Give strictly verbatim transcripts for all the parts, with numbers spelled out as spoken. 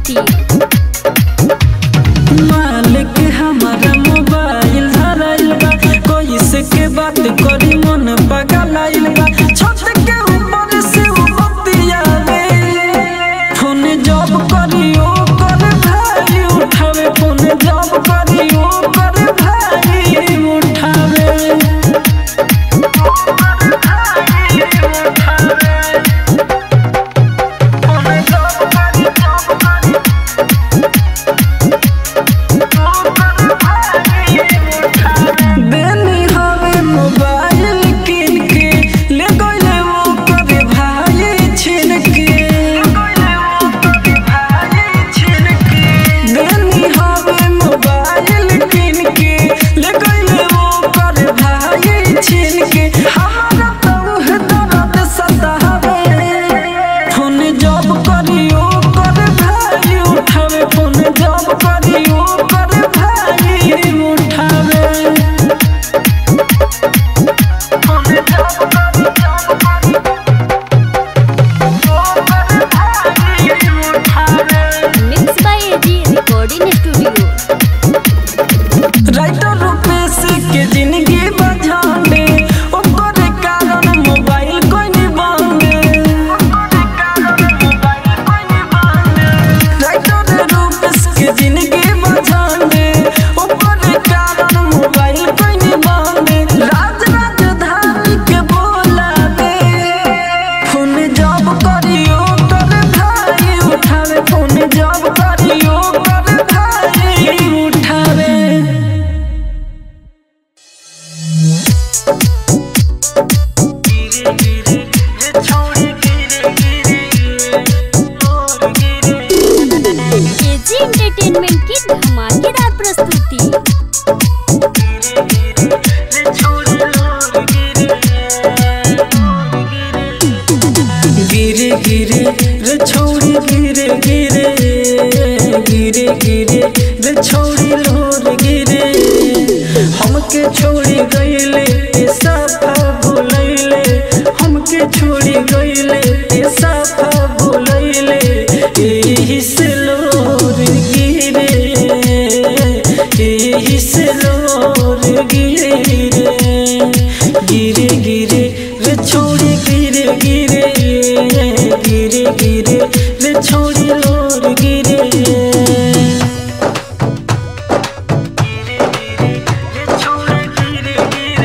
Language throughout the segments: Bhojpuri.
प्रस्तुति। मालिक हमारा मोबाइल धराइल बा, कोई से के बात करी मन पगलाइल बा। छत के ऊपर से वो बतियावे, फोन जब करियो कर भाई उठावे, फोन जब करियो कर भाई उठावे। देनी हवे मोबाइल किन के, ले गइले वो करे भाई छीन के। देनी हवे मोबाइल किन के, ले गइले वो करे भाई छीन के। हमारा तो है दर्द सतावे, फोन जब करियो कर भाई उठावे, फोन जब करियो कर भाई उठावे। Mix by AG recording studio. Writer Rupesh के जिंदगी बझाने, ओकर कारण मोबाइल कोई नहीं बांधे। राइटर रुपेश के जिंदगी बझाने, ओकर कारण मोबाइल कोई नहीं बांधे। राज राजधानी के बोलावे, फोन जब करियो कर भाई उठावे, फोन जब करियो कर भाई उठावे। एजी एंटरटेनमेंट की धमाकेदार प्रस्तुति। गिरे गिरे रे छोड़ी गिरे गिरे, गिरे गिरे रे छोड़ी लोर गिरे। हमके छोड़ी गइले ते साफा भुलैले, हमके छोड़ी गइले ते साफा भुलैले। एही से लोर गिरे, एही से लोर गिरे रे। गिरे गिरे रे छोड़ी गिरे गिरे, गिरे गिरे रे छोड़ी लोर गिरे। गिरे गिरे रे छोड़ी गिरे गिरे।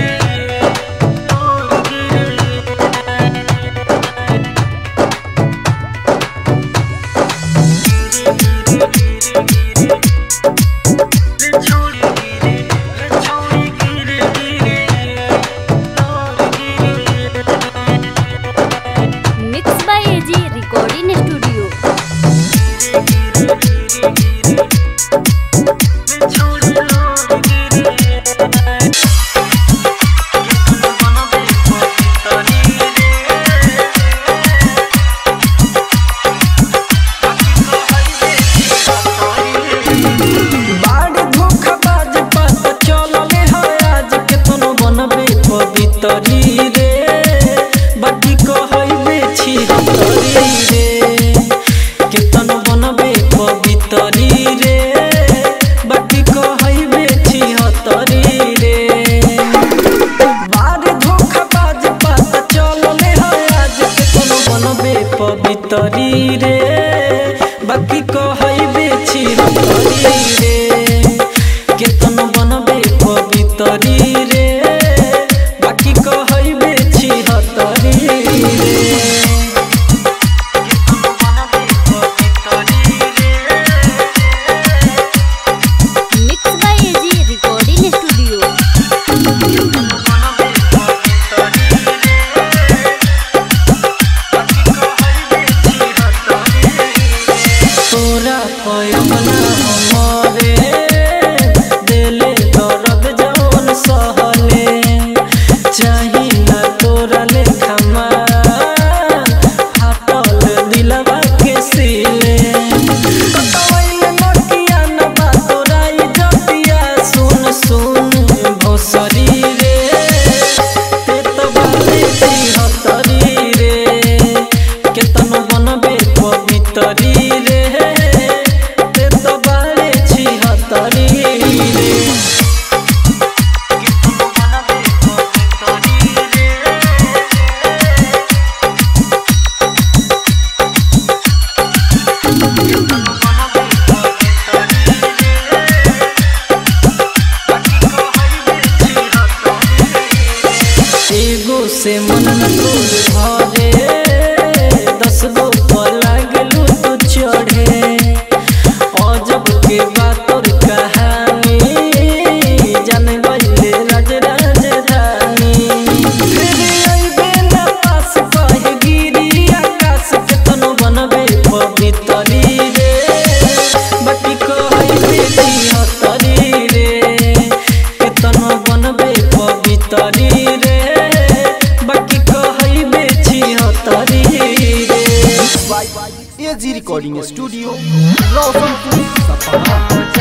छिहत्तरी रे केतनो बनबे पवितरी रे बाकी कहइबे छिहत्तरी रे। एजी रिकॉर्डिंग स्टूडियो रोशनपुर सपहा।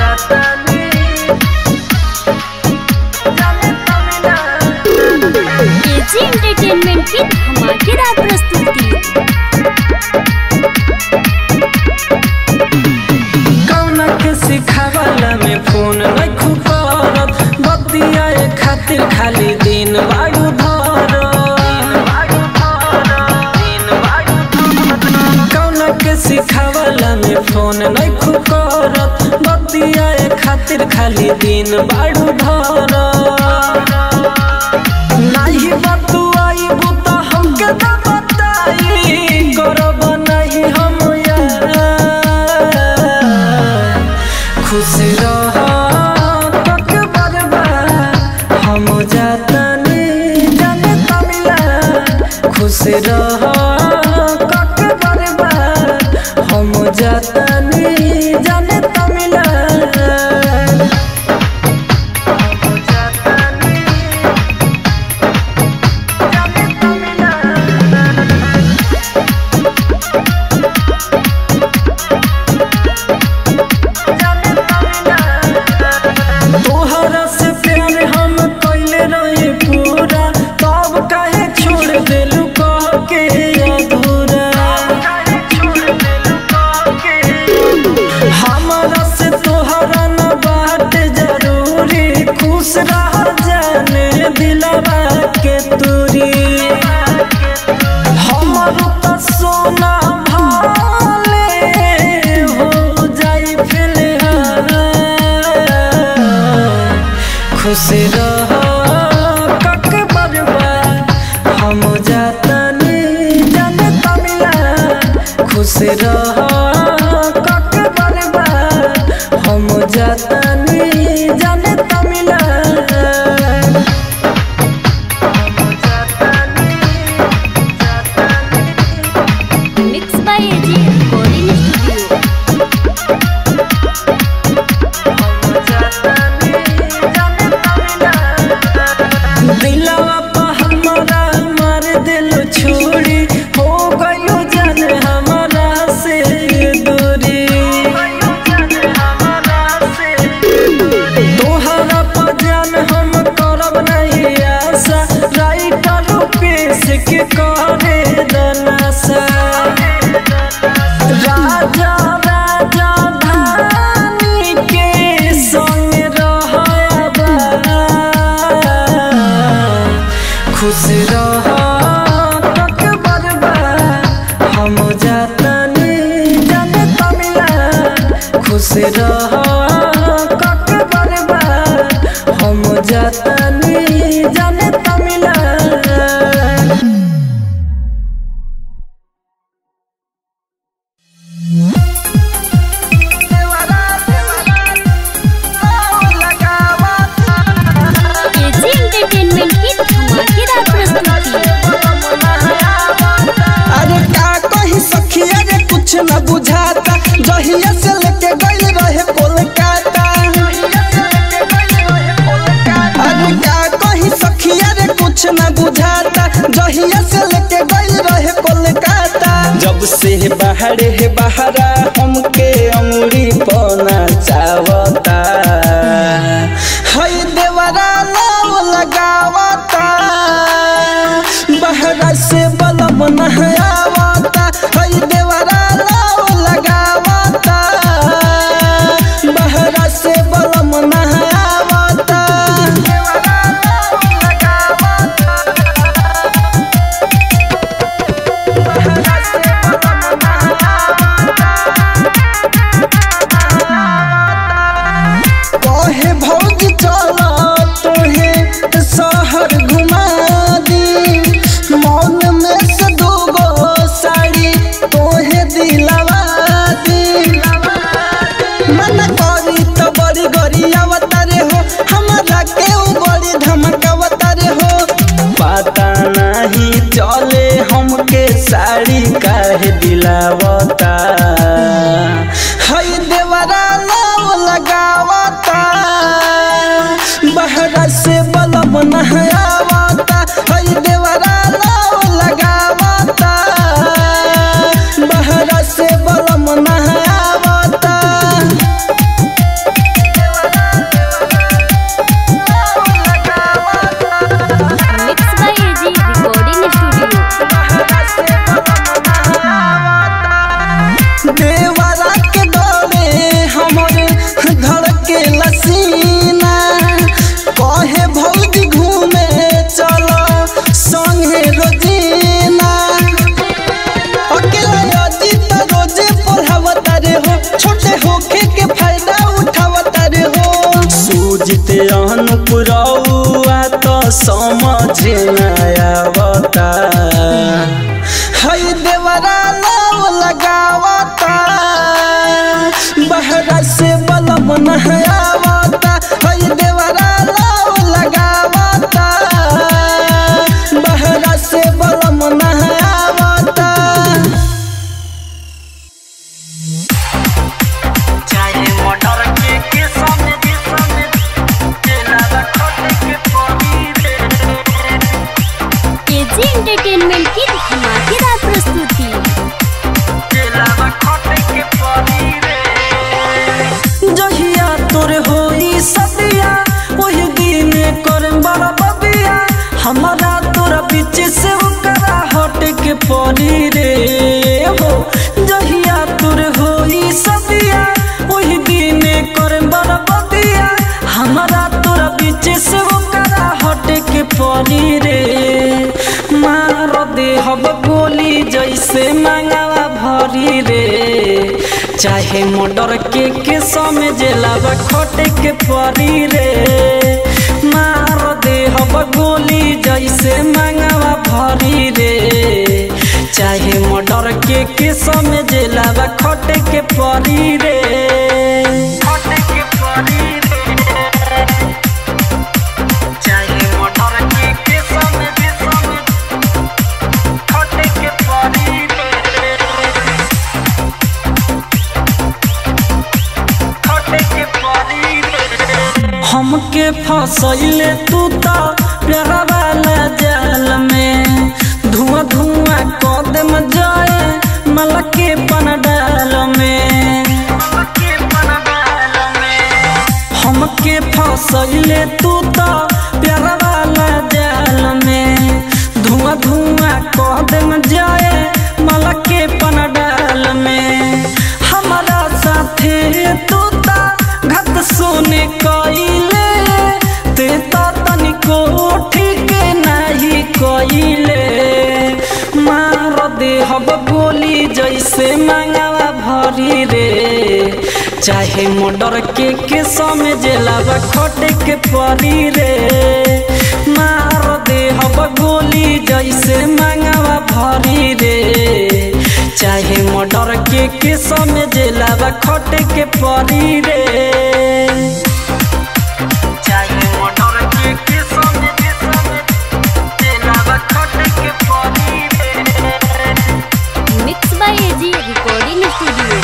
एजी एंटरटेनमेंट की धमाकेदार प्रस्तुति। कौना के सिखावला में फोन नहीं खुपरत बतियाए खातिर खाली दिन बाड़ू धर। कौना के सिखावला में फोन नहीं खुपरत बतियाए खातिर खाली दिन बाड़ू धर। नहीं बतुआई बुता हमके ना बताई करब नहीं हम यार। खुश रह तक बर्बाद हम जातनी जाने तमिला। खुश रह तक बर्बाद हम जातनी जाने तमिला। तोहरा से प्यार हम कइले रहे पूरा तब काहे छोड़ देलू कह के अधूरा। हमारा से तोहरा न बात जरूरी खुश रह जाने दिलवा के तूरी। हमारो त सोना भाले हो जाई फिलहाल। खुश रह कक बर्बाद हम जातनी जाने तमिला। खुश रह कक बर्बाद हम जातनी जाने तमिला। Mix by AG recording studio. दिलवा पे हमारा मार दिल छोड़ी हो गयो जान हमारा से दूरी। तोहरा पर जान हम करब नहीं आशा राइटर पेश के करे दनासा। राजा राजा धानी के संग रहबा। खुश रह तक बर्बाद हम जातनी जाने तमिला। खुश रह तक बर्बाद हम जातनी जाने तमिला। एजी एंटरटेनमेंट की धमाकेदार प्रस्तुति। अरे का कही सखिया रे कुछ न बुझाता जहिया से लेके गइल रहे कोलकाता। अरे का कही सखिया रे कुछ न बुझाता जहिया से लेके गइल रहे कोलकाता। जब से बाहर है बहरा हमके अंगुरी पना चावता। हई देवरा नाव लगावता बहरा से बलब नहावता। हई देवरा नाव लगावता बहरा से बलब नहावता। कहे भौजी चला तोहे शहर घुमा दी। मौन में से दूगो साड़ी तोहे दिलवा दी। मन करी तो बड़ी गरी अवतारे हो हमारा के बड़ी धमकावतारे हो। पता नहीं चले हमके साड़ी काहे दिलावता। हई देवरा नाव लगावा बहरा से बलम नहावता हई देवरा लाव लगावता बहरा से बलम नहावता mix by AG recording studio. देवरा के डोरे हमर धड़के लसीना कहे भौजी घूमे चलो संगे रोजीना अकेला अजीत रोजे पढ़ावता रे हो छोटे होके के फायदा उठावता रे हो सूझते अनुपुरौआ तो समझ न आवता हई देवरा लाव लगावता बहरा से बलम नहावता हई देवरा लाव लगावता बहरा से बलम नहावता चाहे मोटर के के सामने के सामने तेरा रखते के पड़ी रे एजी एंटरटेनमेंट की धमाकेदार प्रस्तुति। तेरा रखते के पड़ी रे जहिया तोरे होई सदिया ओही दिन करम बड़ा बबिया हमारा तोरा बीच से ओकरा हट के पड़ी रे हो जहिया तोरे होई सदिया ओही दिन करम बड़ा बबिया हमारा तोरा बीच से ओकरा हट के पड़ी रे मार दे हब गोली जैसे मांगवा भरी रे चाहे मोटर के के समझेला खटे के पड़ी रे मार दे हब गोली जैसे मांगवा भरी रे चाहे मोटर के के समझेला खटे के पड़ी रे खटे के पड़ी रे चाहे मोटर के के समझे समझ खटे के पड़ी रे हमके फसैले तू तो प्यारा वाला जाल में धुआं धुआं कदम जाए मल के पनडाल में हमके फसैले तू तो प्यारा वाला जाल में धुआं धुआं कदम जाए मल के पनडाल में हमारा साथे तू घत सोने कइले ते तो तनिको ठीक नहीं कइले मार दे हब गोली जैसे मांगवा भरी रे चाहे मोटर के के समझेला खटे के पड़ी रे मार दे हब गोली जैसे मांगवा भरी रे चाहे मोटर के के समझेला खटे के पड़ी रे चाहे मोटर के के समझे समझेला खटे के पड़ी रे mix by AG recording studio.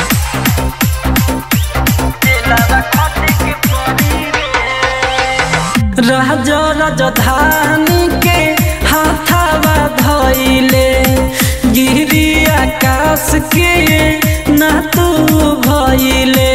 राजा राजधानी के हाथावा धइले गिरी आकाश के ना तू भइले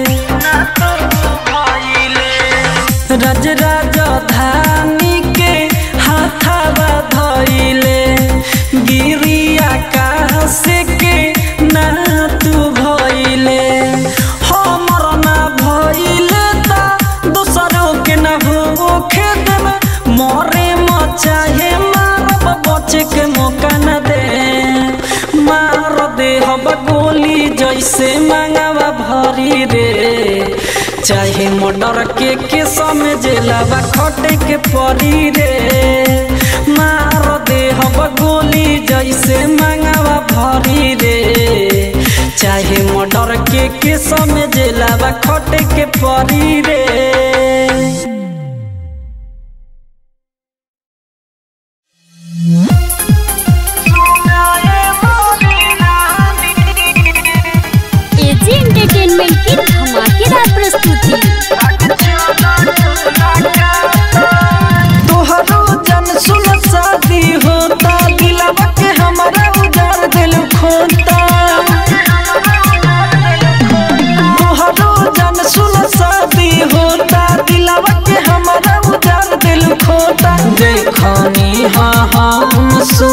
राज राजधानी के हाथावा धइले गिरी आकाश के ना तू भइले हमर ना भइले ता दूसरों के ना हो खेत में मरे मचाहे मारब बचे के मौका न दे मार दे हब गोली जैसे मांगवा भरी रे चाहे मोटर के के समझेला खटे के पड़ी रे मार दे हब गोली जैसे मांगवा भरी रे चाहे मोटर के के समझेला खटे के पड़ी रे एजी एंटरटेनमेंट की धमाकेदार प्रस्तुति।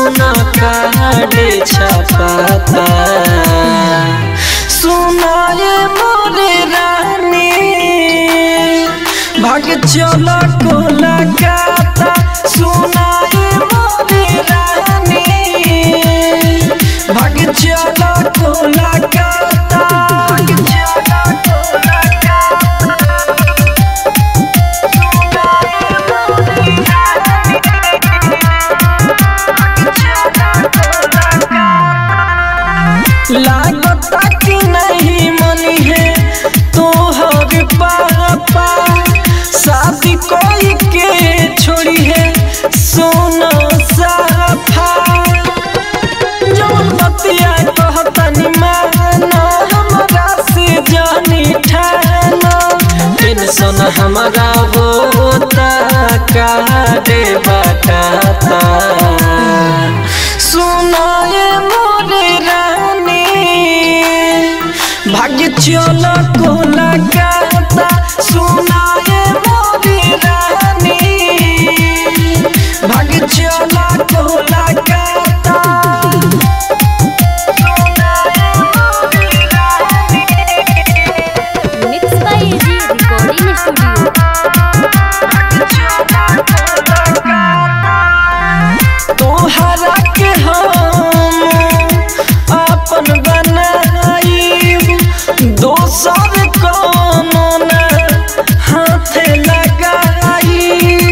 सुना काटे छपाता सुना ये मोरे रानी भाग चला कोलकाता सुना ये मोरे रानी भाग चला कोलकाता भाग चला कोलकाता लागता कि नहीं मनी है तोहर पापा शादी कोई के छोड़ी है सोना साफा जौन बतिया कहतनी माना हमरा से जानी ठाना टेंशन हमारा होता काटे बताता सुना ये मोरे रानी भाग्य चला कोलकाता सुना ये मोरे रानी भाग्य चला Kolkata mix by AG recording studio. तोहरा के हम अपन बनाई दोसर कोनो ना हाथे लगाई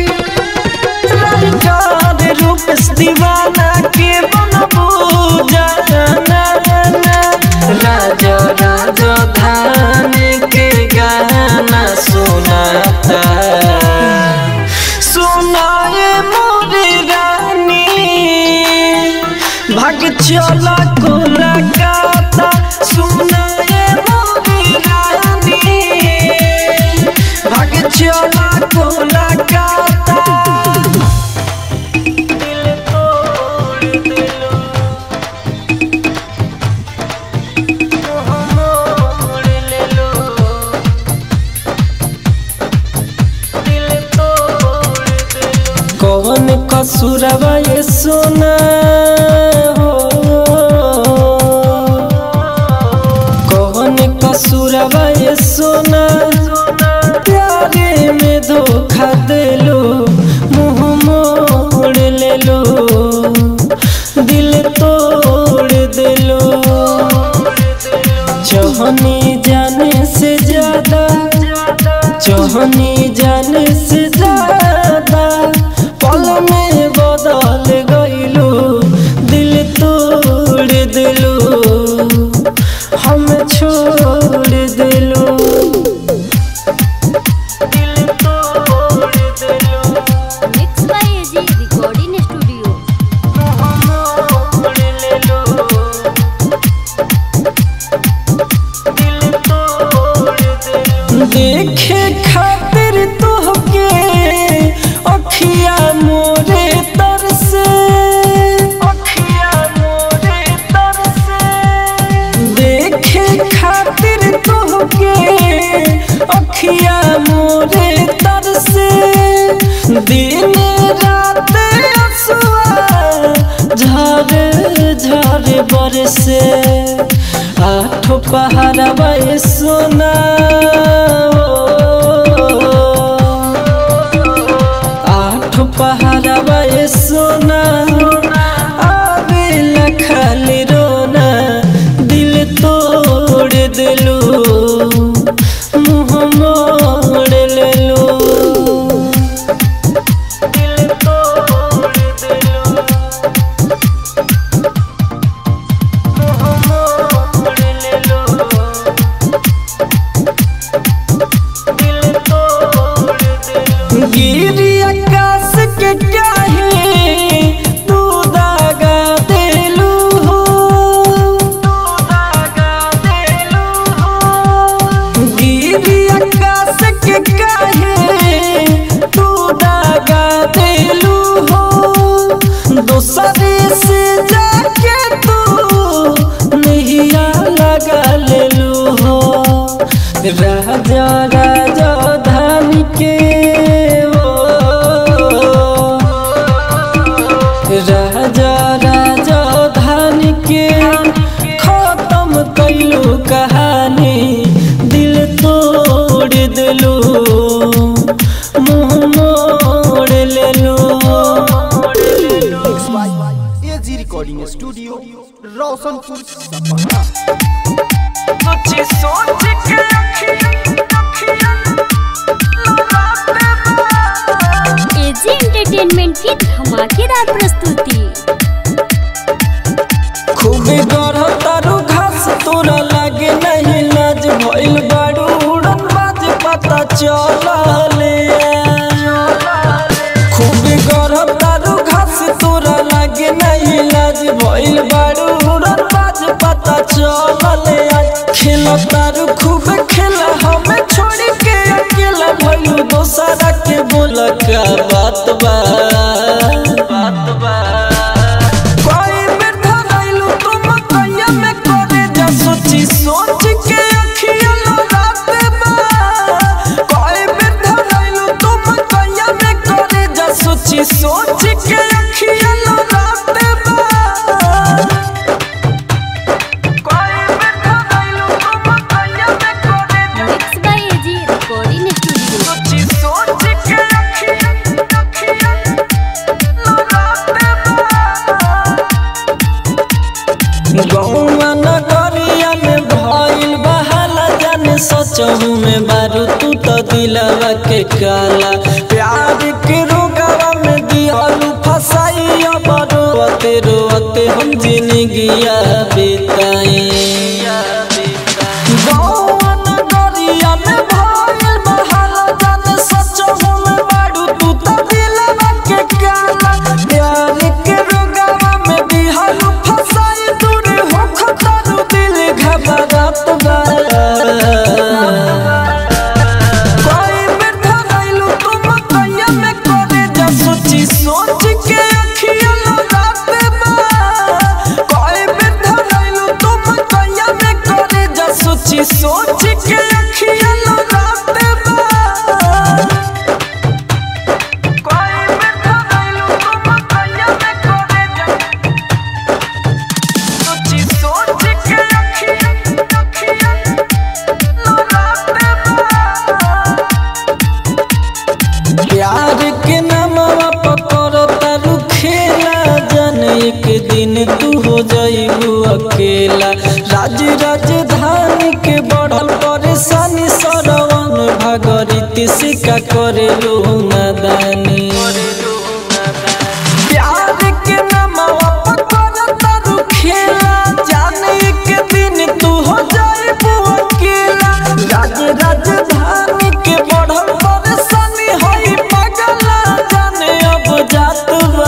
राइटर रूप दीवाना के बनबू जाना राजा राजधानी के गाना सुनाता सुनाए मोरे रानी भाग चला कोलकाता सुनाए मोरे रानी भाग चला कोलकाता दिल तोड़ दिलो मोड़ ले लो दिल तोड़ दिलो कौन कसूरवा ये सोना हो कौन कसूरवा ये सोना प्यारे में धोखा देलो मुँह मोड़ ले लो दिल तोड़ दिलो चाहनी जाने से ज्यादा चाहनी जाने से ज्यादा पल में बदल गईलो दिल तोड़ दिलो हम छोड़ दिलो दिल तोड़ दिलो mix by AG recording studio. मोड़ ले लो दिल तोड़ दिलो देखे खातिर तोहके अखिया मोरे तरसे अखिया मोरे तरसे देखे खातिर तोहके अखिया मोरे तरसे दिन रात आंसुआ झरे झरे बरसे आठों पहाड़वा ये सोना आठों पहाड़वा ये सोना आवेला खाली रोना दिल तोड़ दिलो मुँह मोड़ ले लो दिल तोड़ दिलो मुँह मोड़ ले लो दिल तोड़ दिलो गिरी आकाश के काहे तू दागा देलू हो तू दागा देलू हो गिरी आकाश के काहे तू दागा देलू हो दूसरे से जाके तू नैया लगा लेलू हो राजा राजधानी के ओ राजा मुंह मोड़ लेलू। एजी रिकॉर्डिंग स्टूडियो रोशनपुर सपहा। सोची सोच के एजी एंटरटेनमेंट की धमाकेदार प्रस्तुति। खूबे गढ़ तारू घास तोरा लागे नहीं लाज भइल बाड़ू उड़न बाज पता चलले। खूबे गढ़ तारू घास तोरा लागे नहीं लाज भइल बाड़ू उड़न बाज पता चलले। खेल तारू खूब खेला हमें छोड़ के अकेला भइलू दोसरा के बोल का बात बा बात बा। सोची सोच के अखियां लड़ाते बा कोई बैठा रहिलू तुम कन्या में करे जा। सोची सोच के अखियां लड़ाते बा कोई बैठा रहिलू तुम कन्या में करे जा। Mix by AG recording studio. सोची सोच के अखियां अखियां लड़ाते बा। गौवा नगरिया में भइल बहाला जाने सचहू में बारू तू तो दिलवा के काला। प्यार के रोगवा में दिहलू फसाई अब रोते रोते हम जिंदगिया बिताई। गौवा नगरिया में भइल बहाला जाने सचहू में बारू तू तो दिलवा के काला। प्यार के रोगवा में दिहलू फसाई दूर हो खतरू दिल घबरात बा। कोई बैठा रहिलू तुम कन्या में करे जा। सोची सोच के अखियां लड़ाते बा कोई बैठा रहिलू तुम कन्या में करे जा। सोची सोच के अखियां लड़ाते बा कोई बैठा रहिलू तुम कन्या में करे जा। सोची सोच के अखियां अखियां लड़ाते बा। प्यार के नामवा पकड़ तारू खेला जाने एक दिन तू हो जाइबू अकेला। राज राजधानी के बढ़ल परेशानी सरवन भागरित सिका करे लो नादानी। प्यार के नामवा पकड़ तारू खेला जाने एक दिन तू हो जाइबू अकेला। राज राजधानी के बढ़ल परेशानी होई पगला जाने अब जात बा।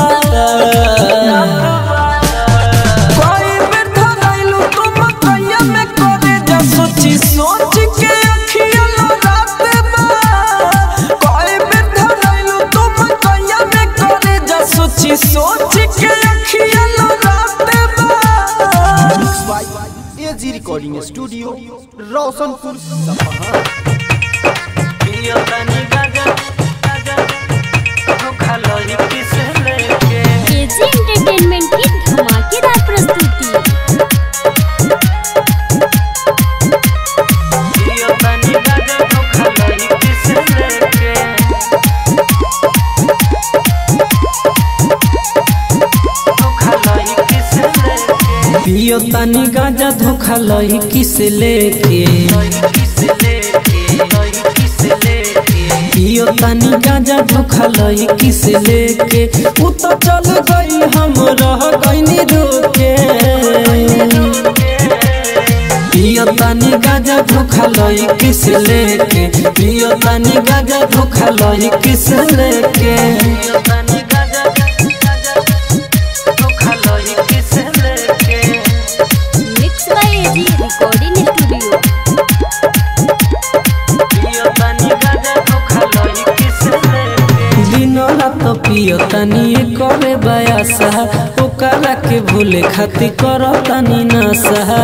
कोई बैठा रहिलू तुम कन्या में करे जा। सोची सोच के अखियां लड़ाते बा कोई बैठा रहिलू तुम कन्या में करे जा। सोची सोच के अखियां लड़ाते बा। एजी रिकॉर्डिंग स्टूडियो रोशनपुर सपहा। पियो तनी गाजा गाजा धोखा लई किसे लेके। एजी एंटरटेनमेंट की धमाकेदार प्रस्तुति। पियो तनी गाजा धोखा लई किसे लेके। धोखा लई किसे लेके। पियो तनी गाजा धोखा लई किसे लेके। पियो तनी गाजा धोखा लई किसे लेके। उ तो चल गई हम रह गईनी रोके। पियो तनी गाजा धोखा लई किसे लेके। पियो तनी गाजा धोखा लई किसे लेके। पियो तनी गाजा गाजा धोखा लई किसे लेके। Mix by AG recording studio. पियो तनी गाजा धोखा लई किसे लेके। दिनो रात पियो तनी करे बयासा ओकरा के भूले खातिर करो तनी नशा।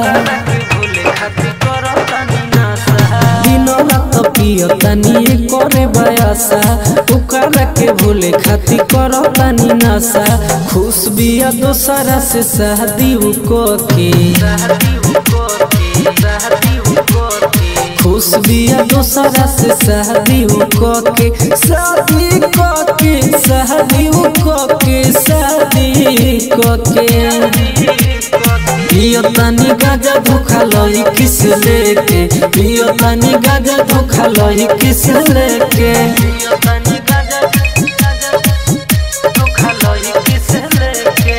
दिनो रात पियो तनी करे बयासा ओकरा के भूले खातिर करो तनी नशा। खुश बिया दोसरा से शादी को के। खुश खुश बिया दोसरा से शादी के शादी के शादी के शादी के पियो तानी गाजा धोखा लई किस लेके पियो तानी गाजा धोखा लई किस लेके पियो तानी गाजा धोखा लई किस लेके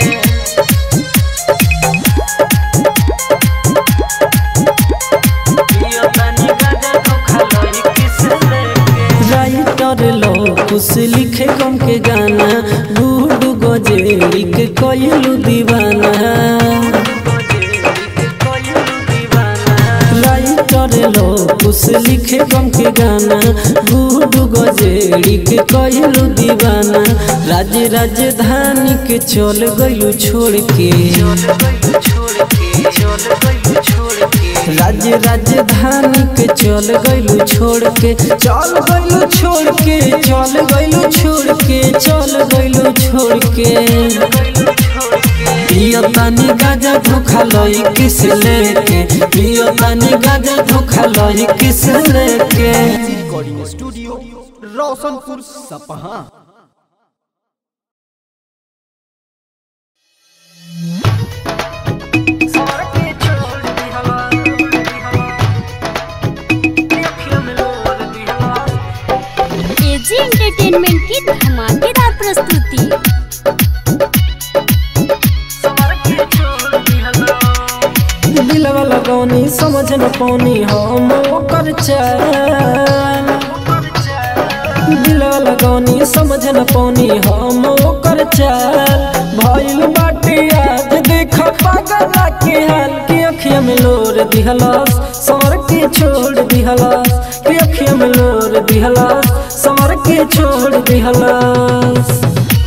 पियो तानी गाजा धोखा लई किस लेके राइटर लो कुछ लिखे कम के गाना बूढ़ गजेरी के कोयलू दीवाना लो कुछ लिखे कम के गाना बूढ़ गजेड़ी के कहलू दीवाना राज राजधानी के चल गइलू छोड़ के राज राजधानी के चल गइलू छोड़ के चल गइलू छोड़ के चल गइलू छोड़ के चल गइलू छोड़ के पियो तानी गाजा धोखा लई किस लेके पियो तानी गाजा धोखा लई किस लेके रिकॉर्डिंग स्टूडियो रोशनपुर सपहा। एजी एंटरटेनमेंट की धमाकेदार प्रस्तुति। दिलवा लगौनी समझ न पौनी हम ओकर चाल दिलवा लगौनी समझ न पौनी हम ओकर चाल भइल बाटे आज देख पागल के हाल के अखिया में लोर दिहलस समर के छोड़ दिहलस के अखिया में लोर दिहलस समर के छोड़ दिहलस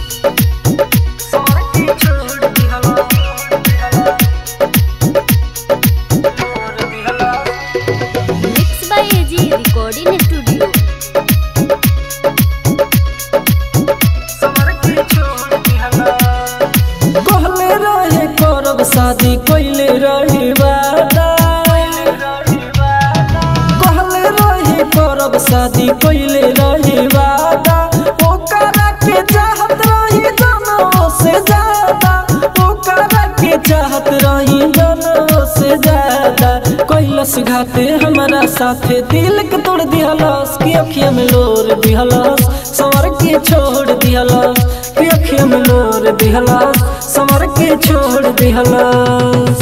रिकॉर्डिंग स्टूडियो। कहले रहे करब शादी कइले रही वादा कहले रहे करब शादी कइले रही वादा ओकरा के चाहत रही जनों से ज्यादा ओकरा के चाहत रही जनों से ज्यादा कैलस घाटे हमारा साथे दिल के तोड़ दिहलस की अखिया में लोर दिहलस समर के छोड़ दिहलस की अखिया में लोर दिहलस समर के छोड़ दिहलस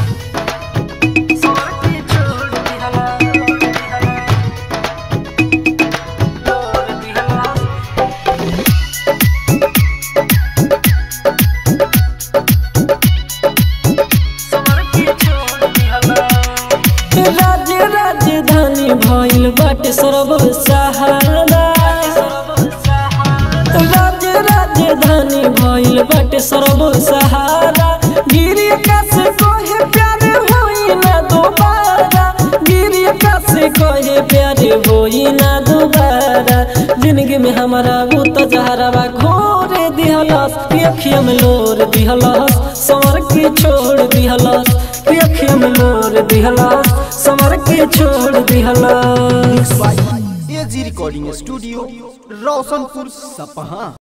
राज राजधानी भइल बाटे सर्व सहारा राज राजधानी भइल बाटे सर्व सहारा गिरी कैसे कोहे प्यारे होई ना दोबारा गिरी कैसे कोहे प्यारे होई ना दोबारा जिंदगी में हमारा वो तो जहरवा घोरे दिहलस की अखिया में लोर दिहलस समर के छोड़ दिहलस की अखिया में लोर दिहलस समर के छोड़ दिहलस। एजी रिकॉर्डिंग स्टूडियो रोशनपुर सपहा।